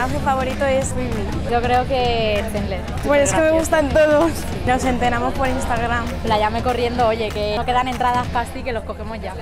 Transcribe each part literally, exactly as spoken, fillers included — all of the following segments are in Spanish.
personaje favorito es Vivi. Yo creo que Zenler. Bueno, es que me gustan todos. Nos enteramos por Instagram. La llame corriendo, oye, que no quedan entradas casi, que los cogemos ya.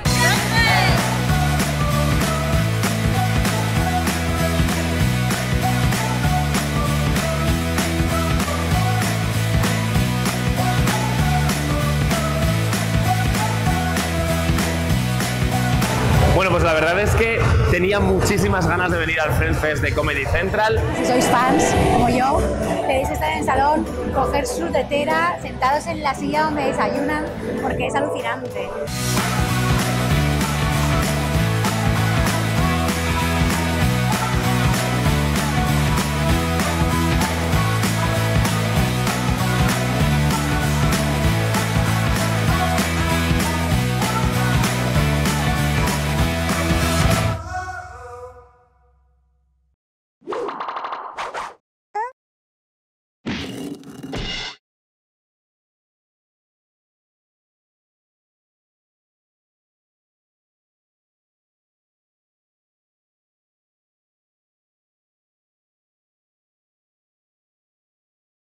Bueno, pues la verdad es que tenía muchísimas ganas de venir al Friends Fest de Comedy Central. Si sois fans, como yo, podéis estar en el salón, coger su tetera, sentados en la silla donde desayunan, porque es alucinante.